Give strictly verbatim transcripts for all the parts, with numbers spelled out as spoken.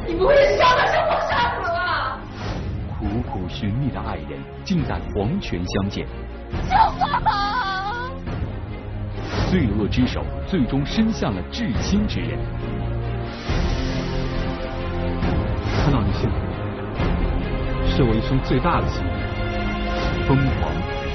你不会是想把小芳杀死了？ 苦苦寻觅的爱人，竟在黄泉相见。 小芳！ 罪恶之手最终伸向了至亲之人。 看到你幸福，是我一生最大的幸运。 疯狂，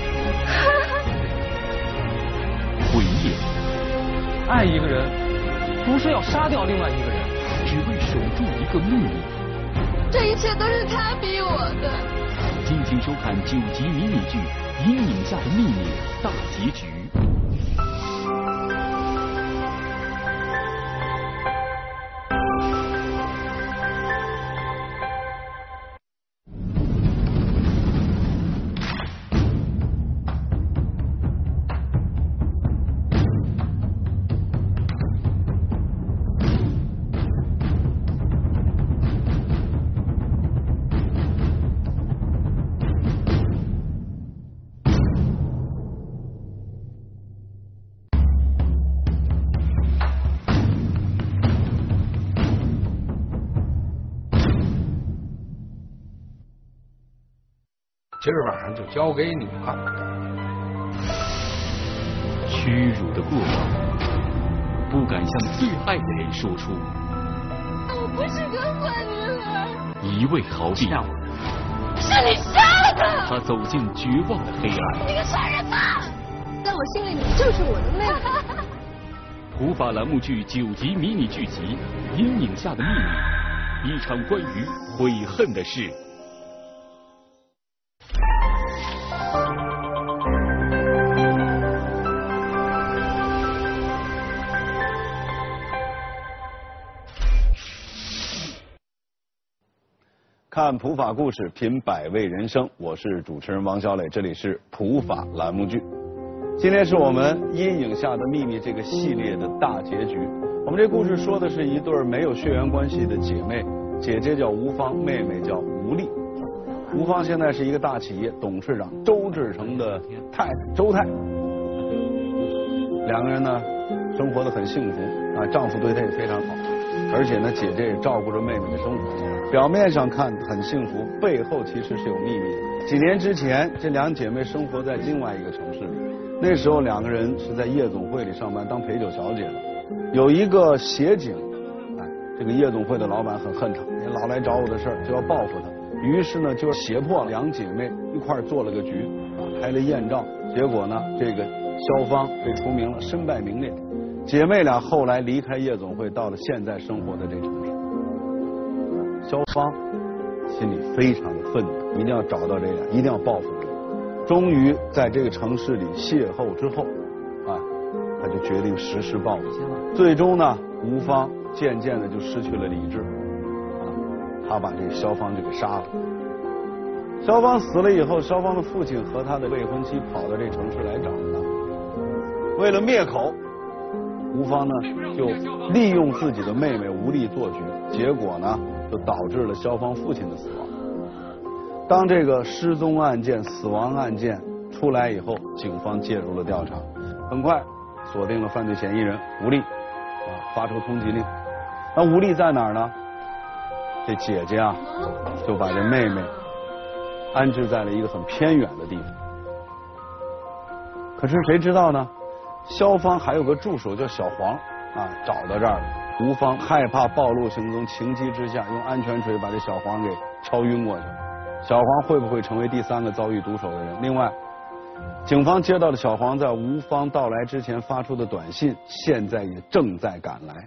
毁灭， 爱一个人，不是要杀掉另外一个人， 只为守住一个秘密。 这一切都是他逼我的。 敬请收看九集迷你剧《阴影下的秘密》大结局。 今儿晚上就交给你了。 屈辱的过往，不敢向最爱的人说出。 我不是个坏女孩。 一味逃避， 是你杀的。 他走进绝望的黑暗。 你个杀人犯！在我心里，你就是我的妹妹。 普法栏目剧九集迷你剧集《阴影下的秘密》，一场关于悔恨的事。 看普法故事，品百味人生，我是主持人王小磊，这里是普法栏目剧。今天是我们《阴影下的秘密》这个系列的大结局。我们这故事说的是一对没有血缘关系的姐妹，姐姐叫吴芳，妹妹叫吴丽。吴芳现在是一个大企业董事长周志成的太太周太，两个人呢生活得很幸福啊，丈夫对她也非常好，而且呢姐姐也照顾着妹妹的生活。表面上看很幸福，背后其实是有秘密的。几年之前，这两姐妹生活在另外一个城市里，那时候两个人是在夜总会里上班当陪酒小姐的。有一个协警，哎，这个夜总会的老板很恨她，你老来找我的事儿就要报复她。于是呢，就胁迫两姐妹一块儿做了个局，开了艳照。结果呢，这个肖芳被除名了，身败名裂。姐妹俩后来离开夜总会，到了现在生活的这城市。肖芳心里非常的愤怒，一定要找到这俩，一定要报复他们。终于在这个城市里邂逅之后，啊，他就决定实施报复。最终呢，吴芳渐渐的就失去了理智，啊，他把这个肖芳就给杀了。肖芳死了以后，肖芳的父亲和他的未婚妻跑到这城市来找他，为了灭口，吴芳呢就利用自己的妹妹吴丽做局，结果呢就导致了肖芳父亲的死亡。当这个失踪案件、死亡案件出来以后，警方介入了调查，很快锁定了犯罪嫌疑人吴丽，啊，发出通缉令。那吴丽在哪儿呢？这姐姐啊，就把这妹妹安置在了一个很偏远的地方。可是谁知道呢？肖芳还有个助手叫小黄啊，找到这儿了。吴芳害怕暴露行踪，情急之下用安全锤把这小黄给敲晕过去。小黄会不会成为第三个遭遇毒手的人？另外，警方接到了小黄在吴芳到来之前发出的短信，现在也正在赶来。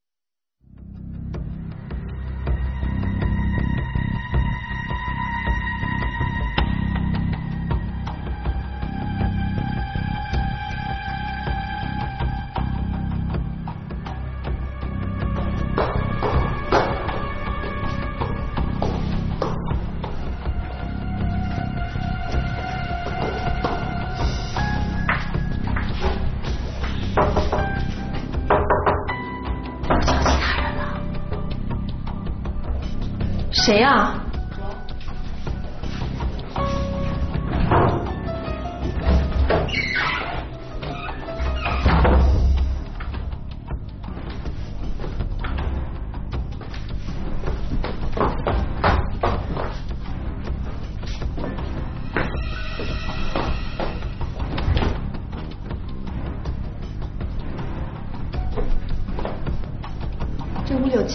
谁呀？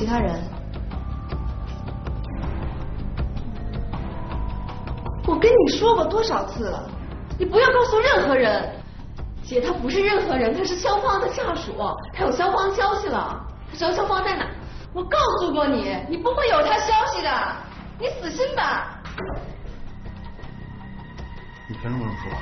他人？我跟你说过多少次了，你不要告诉任何人。姐，他不是任何人，他是肖芳的下属，他有肖芳消息了。他知道肖芳在哪？我告诉过你，你不会有他消息的，你死心吧。 你凭什么这么说？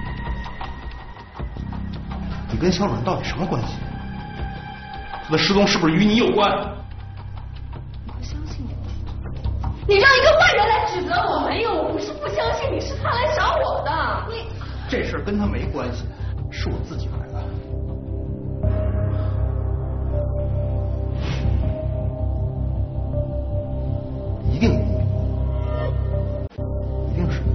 你跟肖暖到底什么关系？他的失踪是不是与你有关？ 我不相信你，你让一个外人来指责我，没有，我不是不相信你，是他来找我的。你这事儿跟他没关系，是我自己来的。一定有目的，一定是。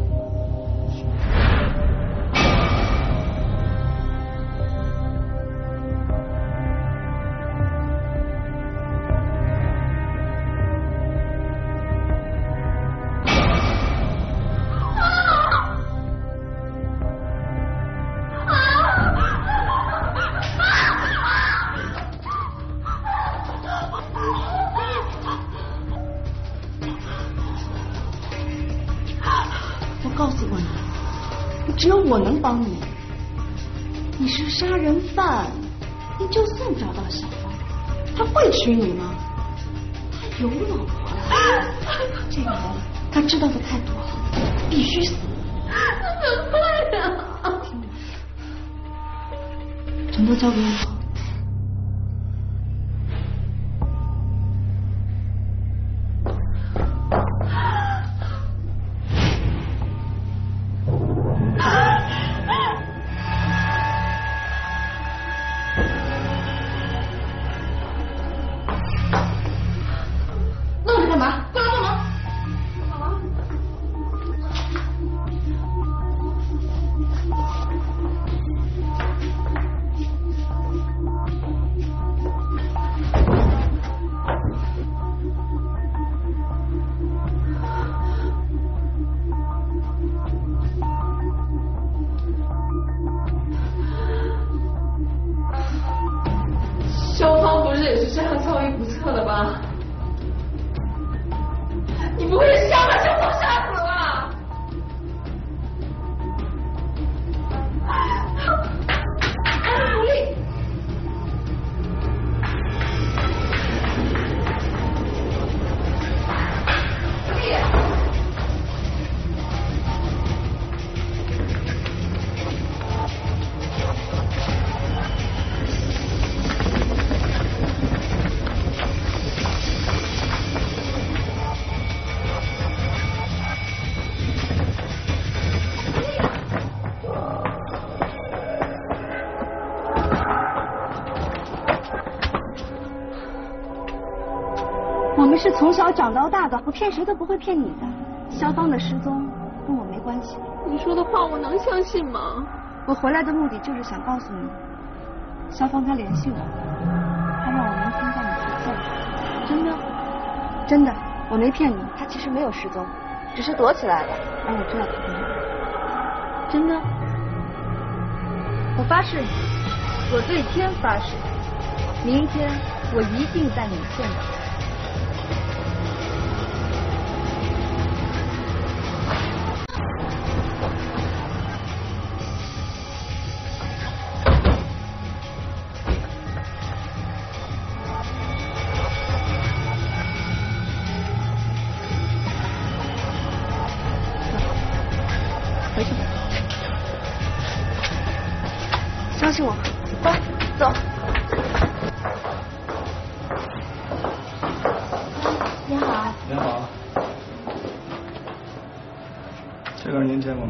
告诉过你，只有我能帮你。你是杀人犯，你就算找到小芳，他会娶你吗？他有老婆了，这个人他知道的太多了，必须死。怎么办呀？听我说，全都交给我。肖芳不是也是这样遭遇不测的吧？你不会是想把肖芳杀死了吧？安福利。 我们是从小长到大的，我骗谁都不会骗你的。肖芳的失踪跟我没关系。 你说的话我能相信吗？ 我回来的目的就是想告诉你，肖芳她联系我，她让我明天带你去见她。真的？真的，我没骗你，她其实没有失踪，只是躲起来了，让我知道她在哪。真的？我发誓，我对天发誓，明天我一定带你见到她。回去吧，相信我，走走。 你好。 您好，这个人您见过吗？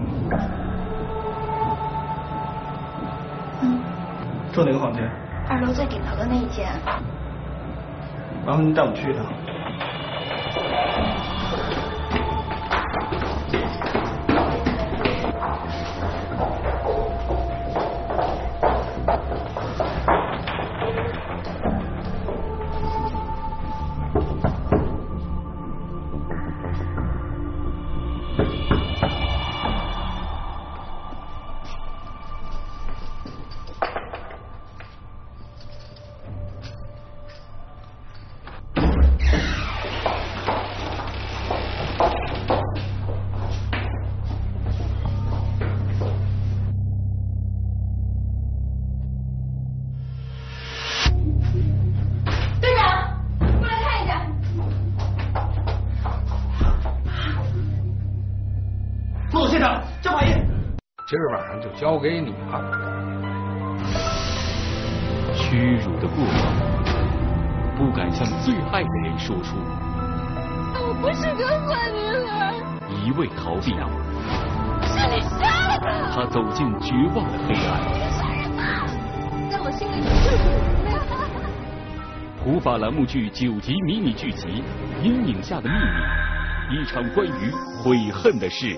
嗯。 住哪个房间？ 二楼最顶头的那一间。 麻烦您带我去一趟。 今儿晚上就交给你了。 屈辱的过往，不敢向最爱的人说出。 我不是个坏女孩。 一味逃避， 是你杀的。 他走进绝望的黑暗。 杀人犯，在我心里你就是我。 普法栏目剧九集迷你剧集《阴影下的秘密》，一场关于悔恨的事。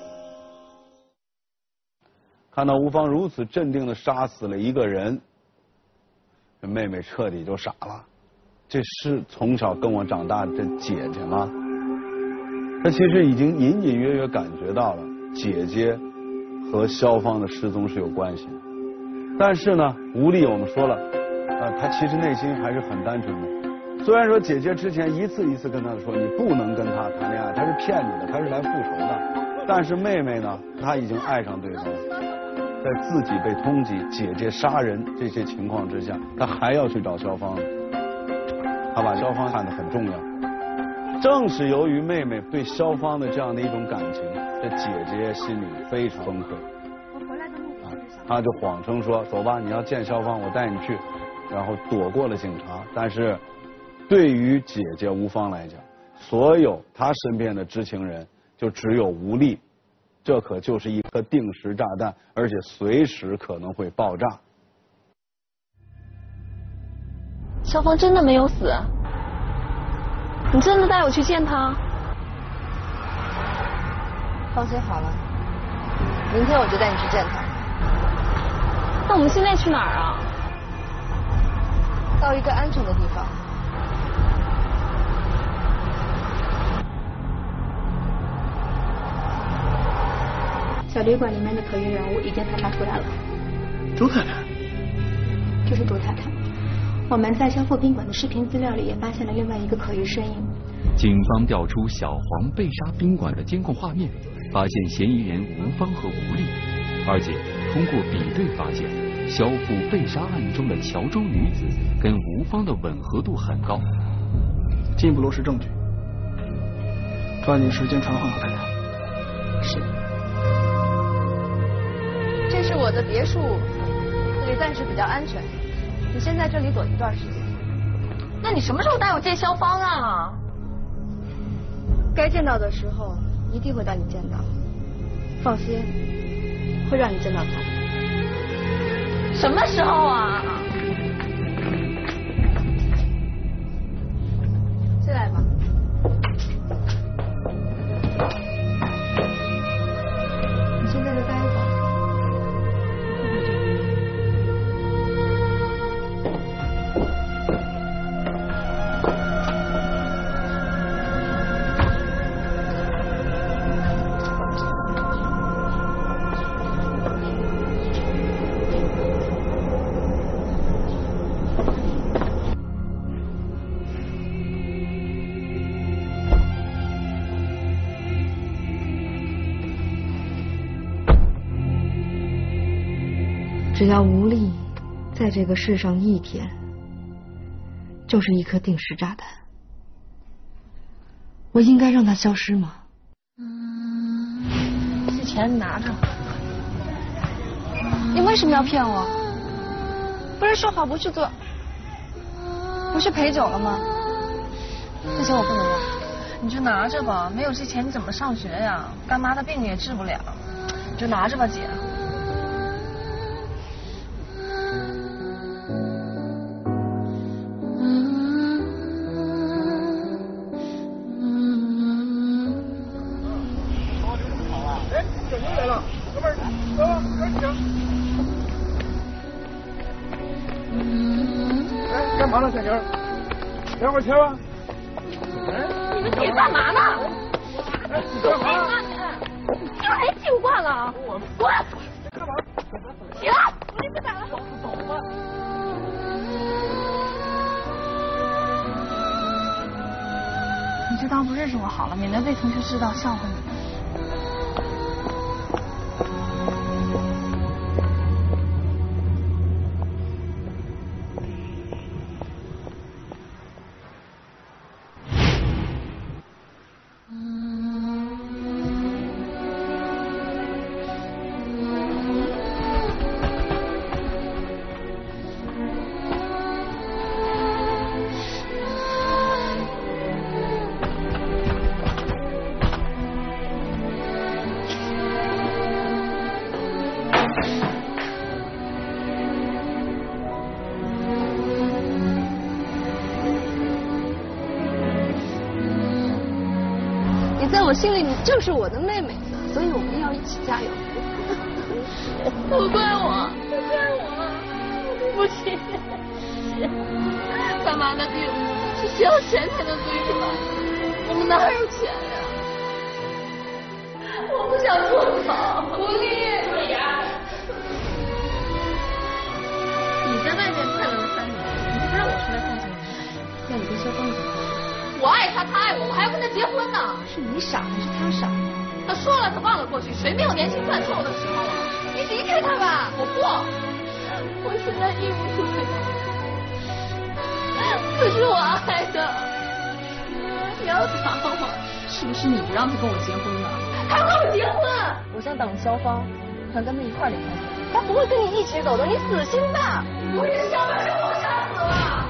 看到吴芳如此镇定的杀死了一个人，这妹妹彻底就傻了。这是从小跟我长大的姐姐吗？她其实已经隐隐约约感觉到了姐姐和肖芳的失踪是有关系的。但是呢，吴丽我们说了，呃，她其实内心还是很单纯的。虽然说姐姐之前一次一次跟她说你不能跟她谈恋爱，她是骗你的，她是来复仇的。但是妹妹呢，她已经爱上对方。在自己被通缉、姐姐杀人这些情况之下，他还要去找肖芳，他把肖芳看得很重要。正是由于妹妹对肖芳的这样的一种感情，这姐姐心里非常崩溃。 我回来的目的就是想， 他就谎称说：“走吧，你要见肖芳，我带你去。”然后躲过了警察。但是，对于姐姐吴芳来讲，所有她身边的知情人就只有吴丽。这可就是一颗定时炸弹，而且随时可能会爆炸。 肖芳真的没有死？你真的带我去见他？ 放心好了，明天我就带你去见他。 那我们现在去哪儿啊？ 到一个安全的地方。 小旅馆里面的可疑人物已经排查出来了。 周太太， 就是周太太。我们在肖富宾馆的视频资料里也发现了另外一个可疑身影。 警方调出小黄被杀宾馆的监控画面，发现嫌疑人吴芳和吴丽，而且通过比对发现，肖富被杀案中的乔州女子跟吴芳的吻合度很高。 进一步落实证据，抓紧时间传唤老太太。 是。 这是我的别墅，这里暂时比较安全。你先在这里躲一段时间。 那你什么时候带我见肖芳啊？ 该见到的时候一定会带你见到。放心，会让你见到他。 什么时候啊？ 进来吧。你先在这待一会儿。只要吴丽在这个世上一天，就是一颗定时炸弹。我应该让他消失吗？ 嗯，这钱你拿着。你为什么要骗我？不是说好不去做，不是陪酒了吗？这钱我不能要。 你就拿着吧，没有这钱你怎么上学呀？干妈的病你也治不了，你就拿着吧，姐。 干嘛呢，小宁？聊会儿天吧。 你们姐干嘛呢？ 哎，你干嘛？ 你太听话了！我滚！ 干嘛？ 行了，我就不打了。 走走吧。 你就当不认识我好了，免得被同学知道笑话你。 在我心里你就是我的妹妹，所以我们要一起加油。 不怪我，不怪我，对不起。干妈的病是需要钱才能治愈的，我们哪有钱呀？我不想做好，狐狸。对呀。 你在外面快乐了三年，你就不让我出来奉献你？ 那你跟肖芳怎么？ 我爱他，他爱我，我还要跟他结婚呢。 是你傻还是他傻？ 他说了，他忘了过去，谁没有年轻犯错误的时候啊？你离开他吧，我不。我现在一无所有，可是我爱的，不要打我。 是不是你不让他跟我结婚的？ 他要跟我结婚。 我想等肖芳，想跟他一块离开。他不会跟你一起走的，你死心吧。 我已经想把这我杀死了。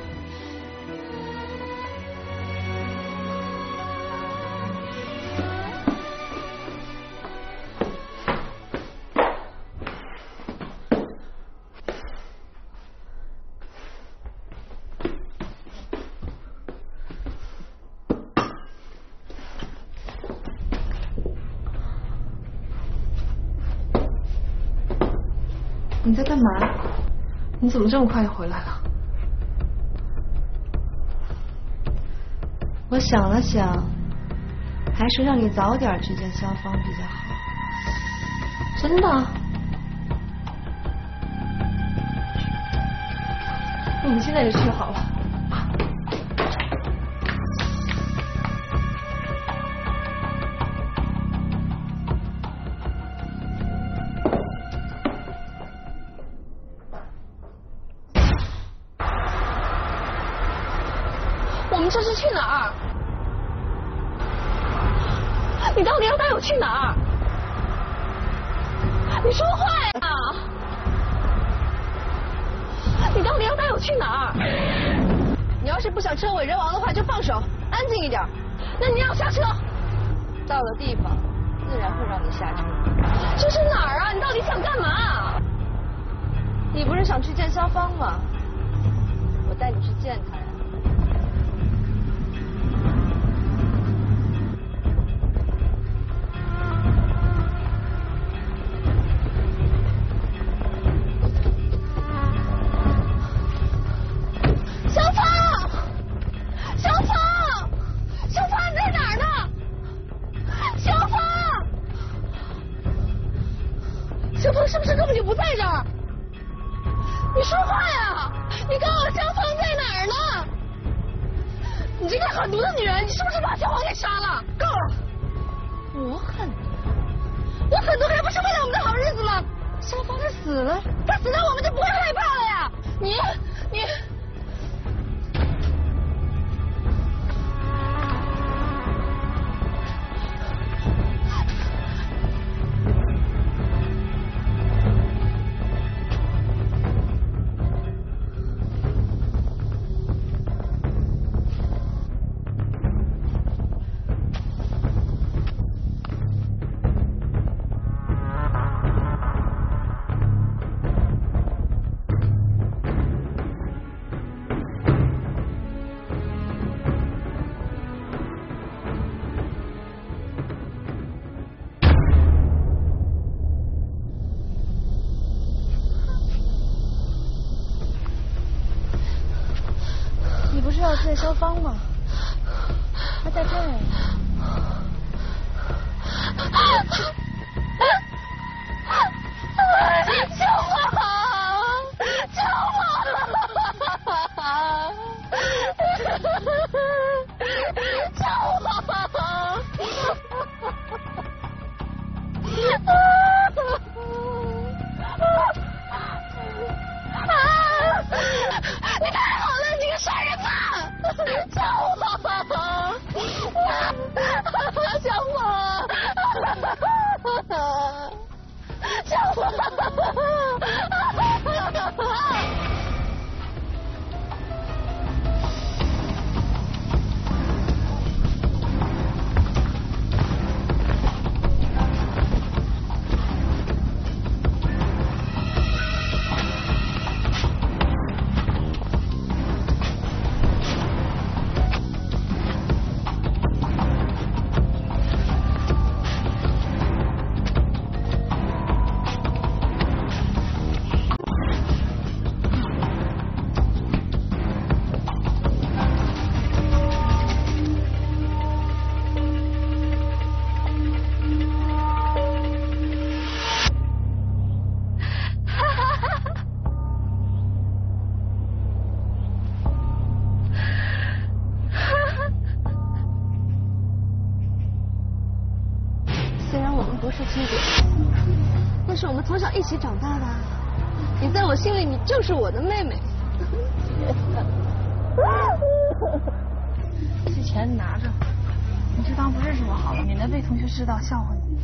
你在干嘛？你怎么这么快就回来了？ 我想了想，还是让你早点去见肖芳比较好。 真的？那我们现在就去好了。 我们这是去哪儿？你到底要带我去哪儿？你说话呀！你到底要带我去哪儿？ 你要是不想车毁人亡的话，就放手，安静一点。 那你要下车。 到了地方，自然会让你下车。 这是哪儿啊？你到底想干嘛？ 你不是想去见肖芳吗？我带你去见她呀。 肖芳是不是根本就不在这儿？你说话呀！你告诉我肖芳在哪儿呢？你这个狠毒的女人，你是不是把肖芳给杀了？够了！ 我狠毒？ 我狠毒还不是为了我们的好日子吗？ 肖芳她死了， 她死了我们就不会害怕了呀！你你。 你不是要见肖芳吗？她在这儿。 肖芳，肖芳，肖芳，你太好了，你个杀人犯！肖芳，肖芳。 不是亲姐，但是我们从小一起长大的，你在我心里你就是我的妹妹。 这钱你拿着，你就当不认识我好了，免得被同学知道笑话你。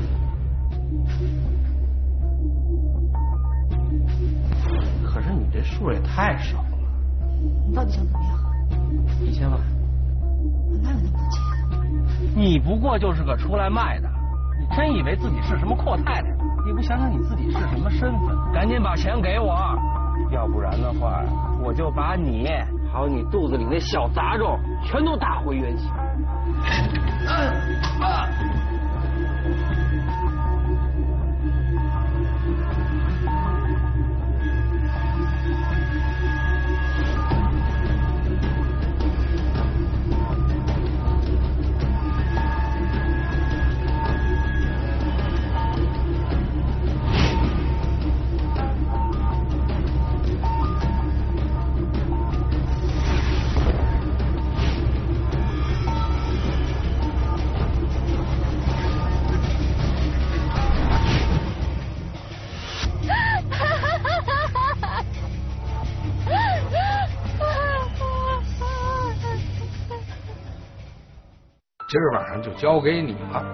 可是你这数也太少了。 你到底想怎么样？ 一千万。 我哪有那么多钱？ 你不过就是个出来卖的，你真以为自己是什么阔太太？你不想想你自己是什么身份？赶紧把钱给我，要不然的话，我就把你还有你肚子里那小杂种全都打回原形。啊啊今儿晚上就交给你了。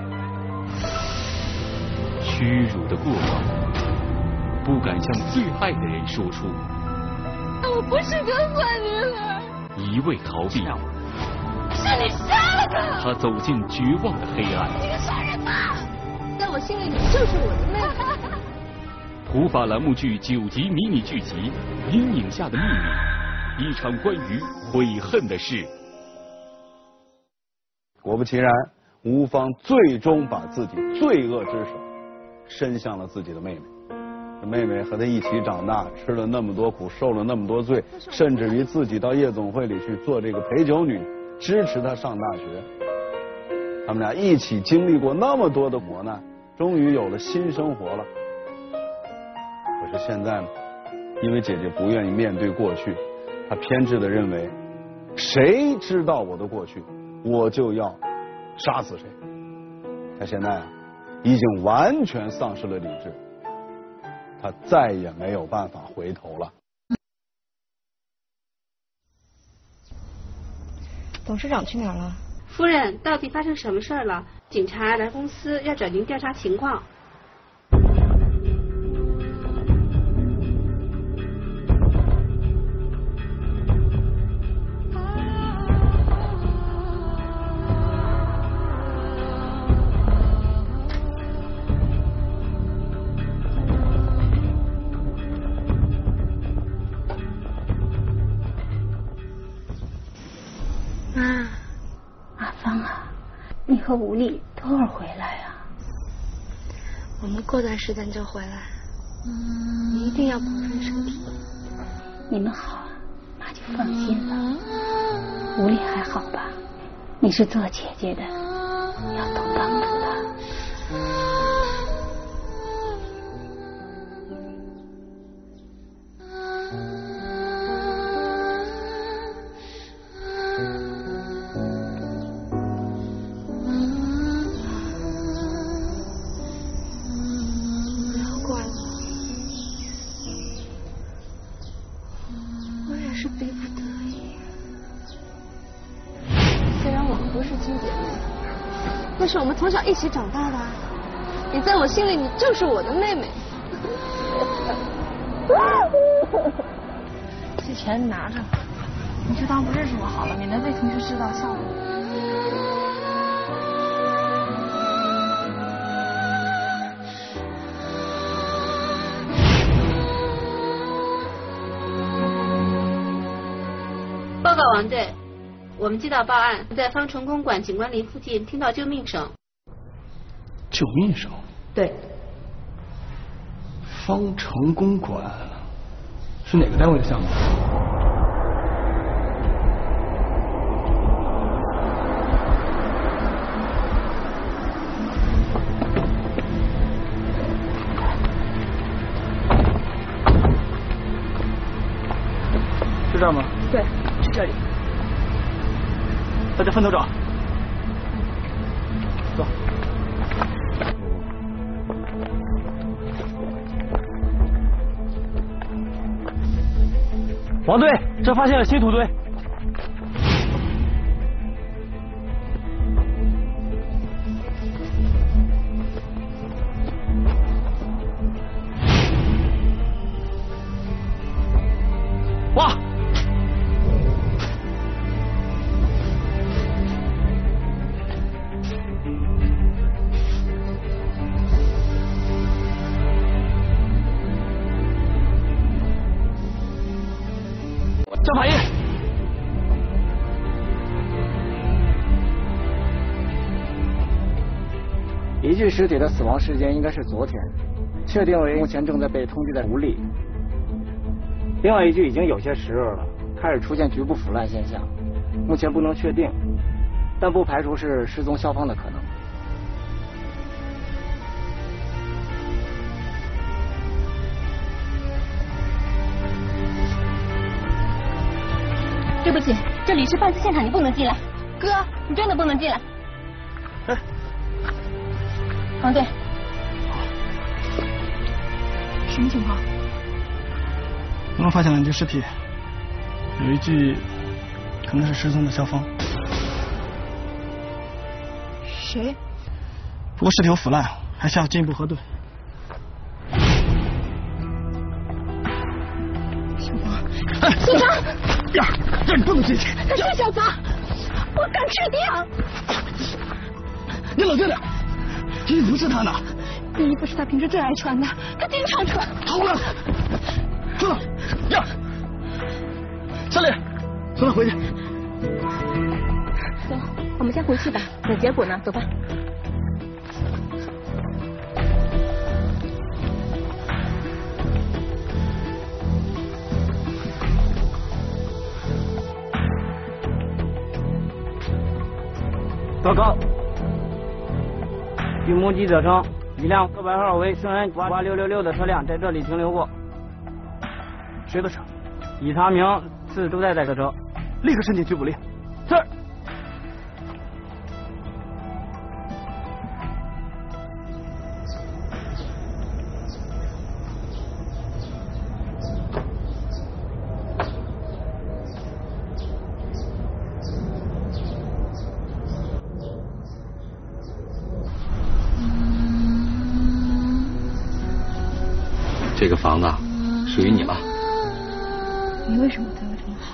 屈辱的过往，不敢向最爱的人说出。 我不是个坏女孩。 一味逃避， 是你杀了他。 他走进绝望的黑暗。 你个杀人犯！在我心里，你就是我的妹妹。 普法栏目剧九集迷你剧集《阴影下的秘密》，一场关于悔恨的事。 果不其然，吴芳最终把自己罪恶之手伸向了自己的妹妹。这妹妹和他一起长大，吃了那么多苦，受了那么多罪，甚至于自己到夜总会里去做这个陪酒女，支持他上大学。他们俩一起经历过那么多的磨难，终于有了新生活了。可是现在呢，因为姐姐不愿意面对过去，她偏执地认为，谁知道我的过去，我就要杀死谁。他现在啊，已经完全丧失了理智，他再也没有办法回头了。 董事长去哪儿了？ 夫人，到底发生什么事儿了？警察来公司要找您调查情况。 和吴丽多会儿回来啊？ 我们过段时间就回来，你一定要保重身体。 你们好啊，妈就放心了。吴丽还好吧？你是做姐姐的，要多帮助她。 那是我们从小一起长大的，你在我心里，你就是我的妹妹。 这钱你拿着，你就当不认识我好了，免得被同学知道笑话你。 报告王队，我们接到报案，在方城公馆警官林附近听到救命声。 救命声？ 对。 方城公馆是哪个单位的项目？是这儿吗？ 对，是这里。 大家分头找。走。 王队，这发现了新土堆。挖！叫法医。 一具尸体的死亡时间应该是昨天，确定为目前正在被通缉在无力。另外一具已经有些时日了，开始出现局部腐烂现象，目前不能确定，但不排除是失踪肖芳的可能。 对不起，这里是犯罪现场，你不能进来。哥，你真的不能进来。 哎， 王队， 什么情况？刚刚发现两具尸体，有一具可能是失踪的肖芳。 谁？ 不过尸体有腐烂，还需要进一步核对。 小芳， 哎， 警察！ 呀，这你不能进去！ 他是小杂，我敢确定。 你冷静点，衣服是他的， 衣服是他平时最爱穿的，他经常穿。 好了，走，呀，小李，送他回去。 走，我们先回去吧，等结果呢，走吧。 报告，据目击者称，一辆车牌号为顺安八六六六的车辆在这里停留过。 谁的车？ 已查明是周代代客车。 立刻申请拘捕令。 是。 这个房子属于你了。 你为什么对我这么好？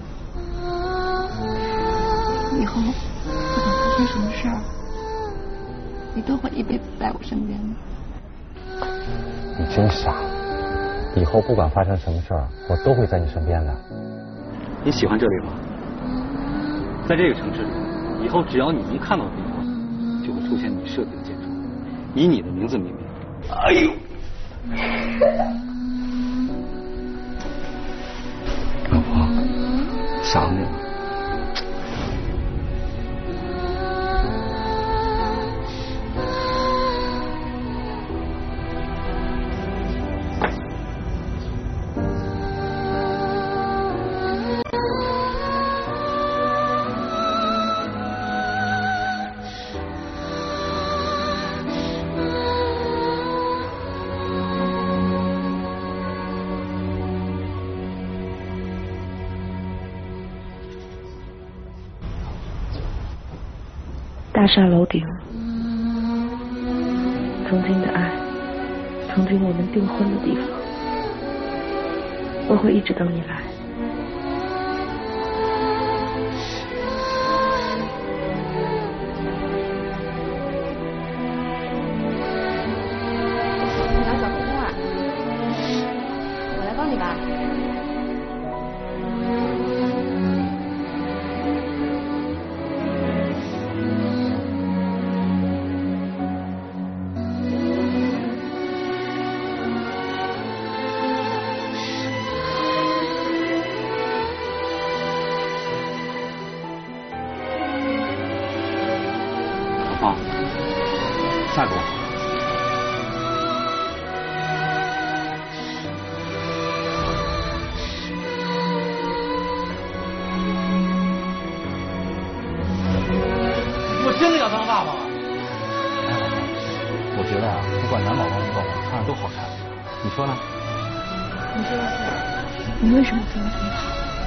以后不管发生什么事儿，你都会一辈子在我身边的。 你真傻！以后不管发生什么事儿，我都会在你身边的。 你喜欢这里吗？在这个城市里，以后只要你一看到地方，就会出现你设计的建筑，以你的名字命名。哎呦！ 老婆，想你了。 大厦楼顶，曾经的爱，曾经我们订婚的地方，我会一直等你来。 你要找公公啊？我来帮你吧。 啊，下个吧。 我真的要当爸爸了。 哎，老婆，我觉得啊，不管男宝宝女宝宝，看着都好看，你说呢？ 你说的是。 你为什么对我这么好？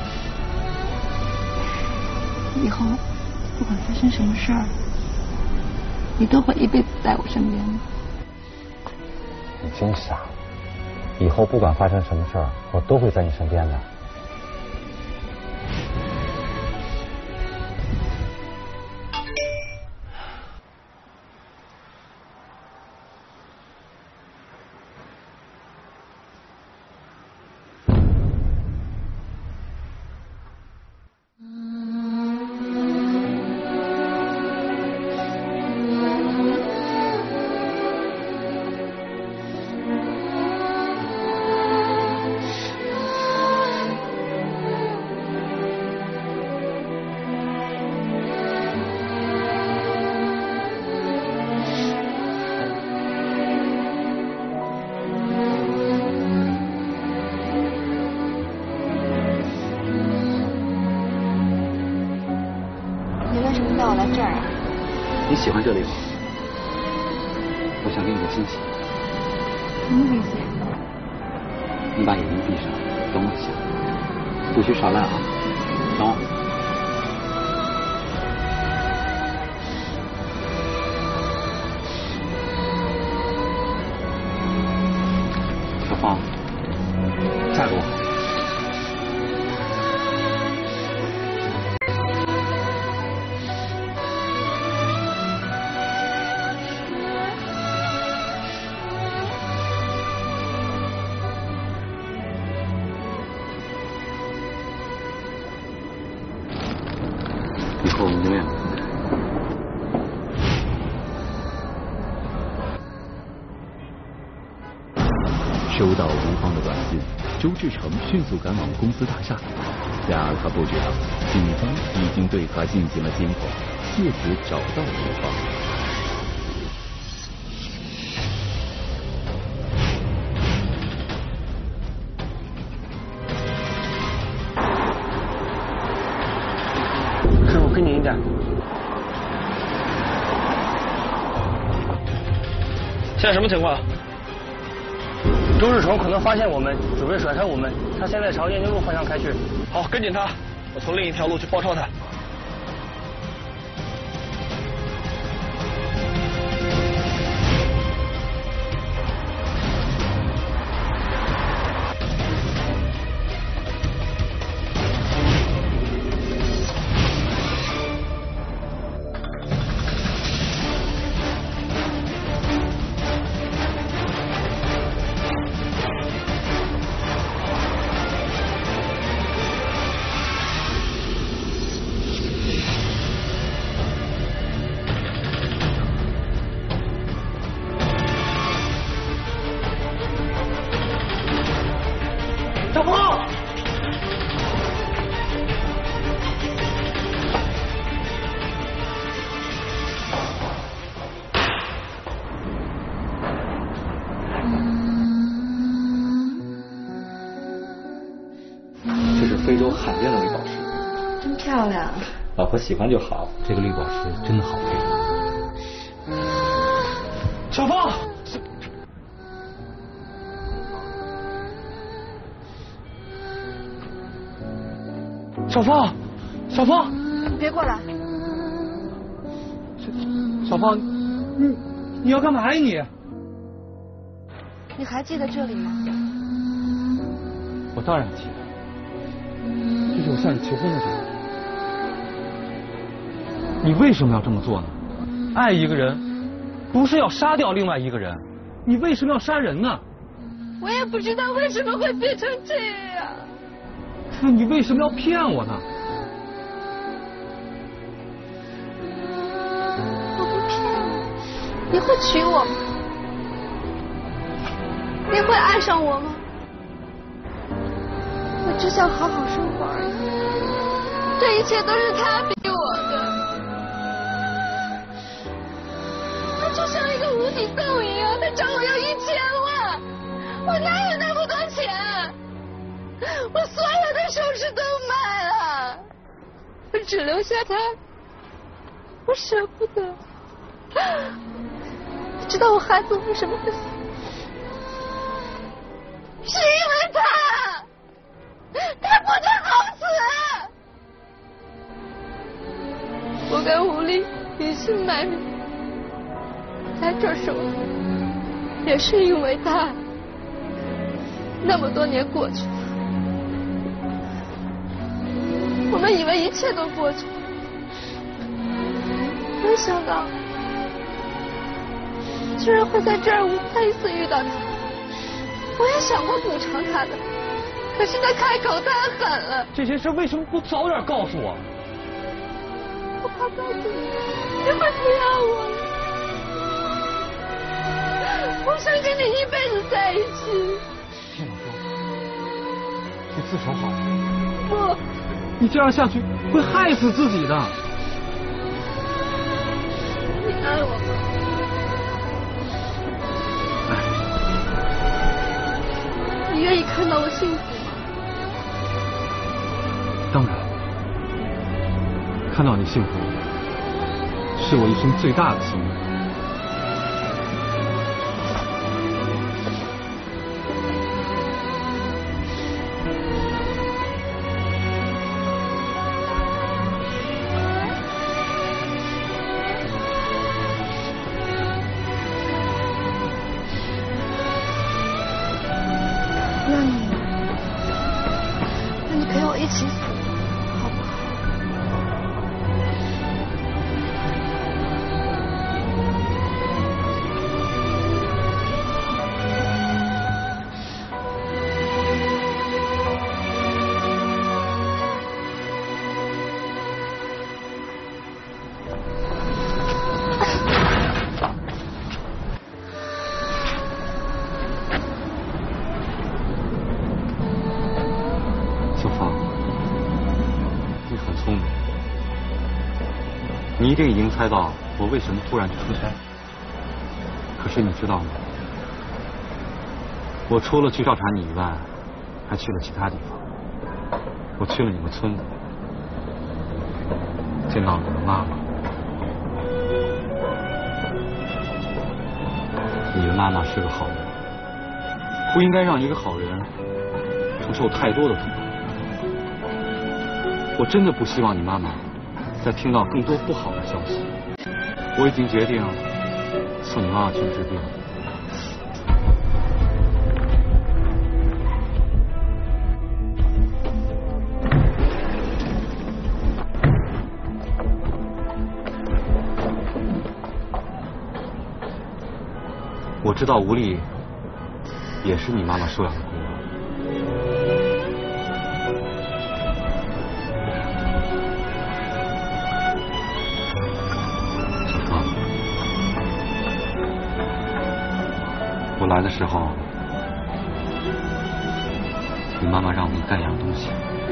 以后不管发生什么事儿，你都会一辈子在我身边的。 你真傻，以后不管发生什么事儿，我都会在你身边的。 你喜欢这里吗？我想给你个惊喜。 什么惊喜？ 你把眼睛闭上，等我一下，不许耍赖啊！等我。小芳，嫁给我。以后我们永远不分开。 收到吴芳的短信，周志成迅速赶往公司大厦。然而他不知道，警方已经对他进行了监控，借此找到了吴芳。 师傅，跟紧一点。现在什么情况？周志成可能发现我们，准备甩开我们。他现在朝燕京路方向开去。好，跟紧他，我从另一条路去包抄他。小峰， 这是非洲罕见的绿宝石， 真漂亮。 老婆喜欢就好。这个绿宝石真的好配。 小峰。小芳，小芳， 你别过来！ 小芳，你你要干嘛呀你？ 你还记得这里吗？ 我当然记得，这是我向你求婚的时候。你为什么要这么做呢？爱一个人，不是要杀掉另外一个人，你为什么要杀人呢？ 我也不知道为什么会变成这样。 那你为什么要骗我呢？ 我不骗你，你会娶我吗？你会爱上我吗？我只想好好生活而已，这一切都是他逼我的。他就像一个无底洞一样，他找我要一千万，我哪有那么多钱？我所有的首饰都卖了，我只留下他，我舍不得。你知道我孩子为什么会死？是因为他， 亲妹妹在这生活，也是因为她。那么多年过去了，我们以为一切都过去了，没想到居然会在这儿无再一次遇到她。我也想过补偿她的，可是她开口太狠了。 这些事为什么不早点告诉我？ 我怕告诉你，你会不要我了。我想跟你一辈子在一起。 听我说，你自首好了。 不， 你这样下去会害死自己的。 你爱我吗？爱。你愿意看到我幸福吗？ 当然。看到你幸福，是我一生最大的心愿。 那你，那你陪我一起死。 你一定已经猜到我为什么突然去出差，可是你知道吗？我除了去调查你以外，还去了其他地方。我去了你们村子，见到了你的妈妈。你的妈妈是个好人，不应该让一个好人承受太多的痛苦。我真的不希望你妈妈再听到更多不好的消息。我已经决定送你妈妈去治病。我知道吴丽也是你妈妈收养的孤儿。我来的时候，你妈妈让我给你带样东西。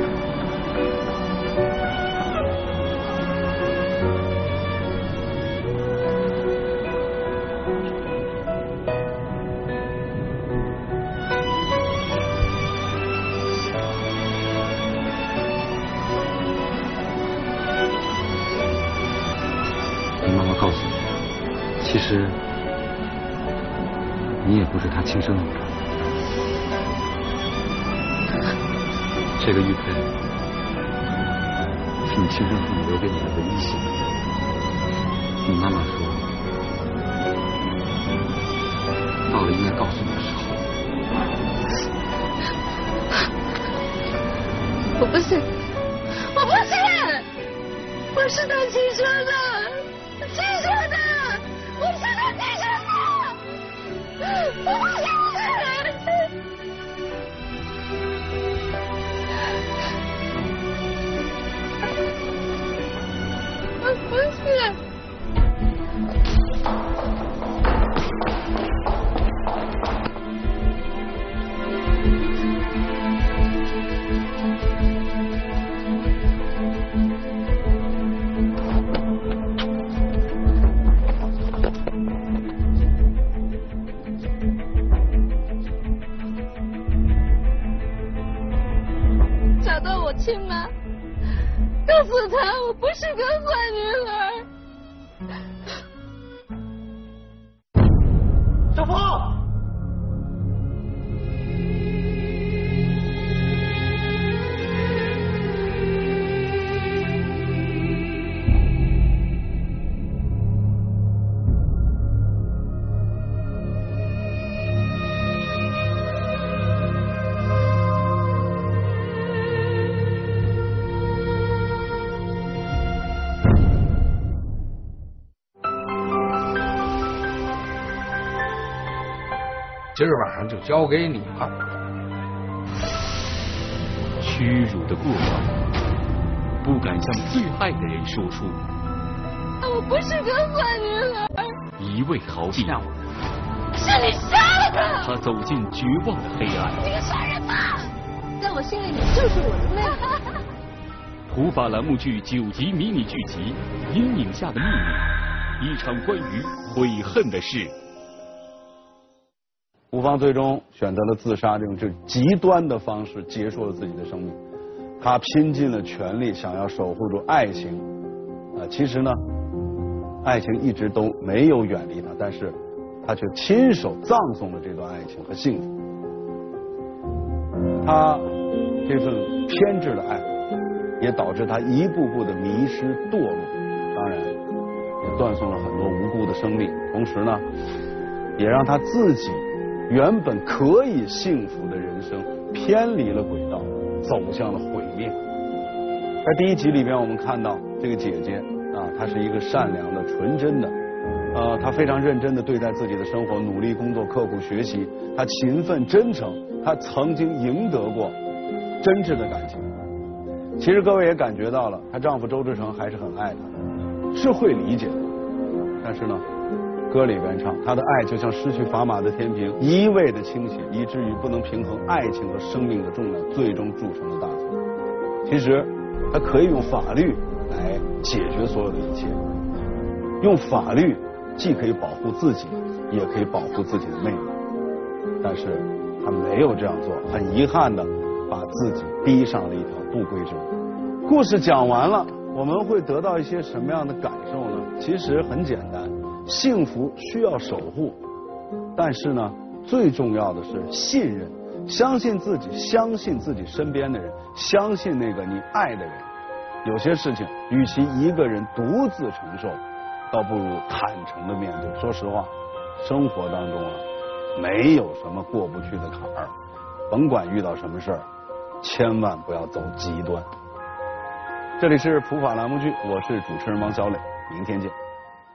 你妈妈告诉你，其实你也不是他亲生的女儿，这个玉佩是你亲生父母留给你的唯一信。你妈妈说，到了应该告诉你的时候。 我不信，我不信，我是他亲生的，亲生的，我是他亲生的。我不信！我不信！找到我亲妈，告诉他我不是个坏女儿。 小峰， 今儿晚上就交给你了。 屈辱的过往，不敢向最爱的人说出。 我不是个坏女孩。 一味逃避， 是你杀了他。 他走进绝望的黑暗。 你个杀人犯！在我心里，你就是我的妹妹。 普法栏目剧九集迷你剧集《阴影下的秘密》，一场关于悔恨的事。 吴芳最终选择了自杀这种这极端的方式结束了自己的生命。他拼尽了全力想要守护住爱情，啊、呃，其实呢，爱情一直都没有远离他，但是他却亲手葬送了这段爱情和幸福。他这份偏执的爱，也导致他一步步的迷失堕落，当然也断送了很多无辜的生命，同时呢，也让他自己原本可以幸福的人生偏离了轨道，走向了毁灭。在第一集里边，我们看到这个姐姐啊，她是一个善良的、纯真的，呃，她非常认真的对待自己的生活，努力工作，刻苦学习，她勤奋真诚，她曾经赢得过真挚的感情。其实各位也感觉到了，她丈夫周志成还是很爱她，是会理解的。但是呢，歌里边唱，她的爱就像失去砝码的天平，一味的倾斜，以至于不能平衡爱情和生命的重量，最终铸成了大错。其实，她可以用法律来解决所有的一切，用法律既可以保护自己，也可以保护自己的妹妹。但是她没有这样做，很遗憾的把自己逼上了一条不归之路。故事讲完了，我们会得到一些什么样的感受呢？其实很简单。幸福需要守护，但是呢，最重要的是信任，相信自己，相信自己身边的人，相信那个你爱的人。有些事情，与其一个人独自承受，倒不如坦诚的面对。说实话，生活当中啊，没有什么过不去的坎儿，甭管遇到什么事儿，千万不要走极端。这里是普法栏目剧，我是主持人王小磊，明天见。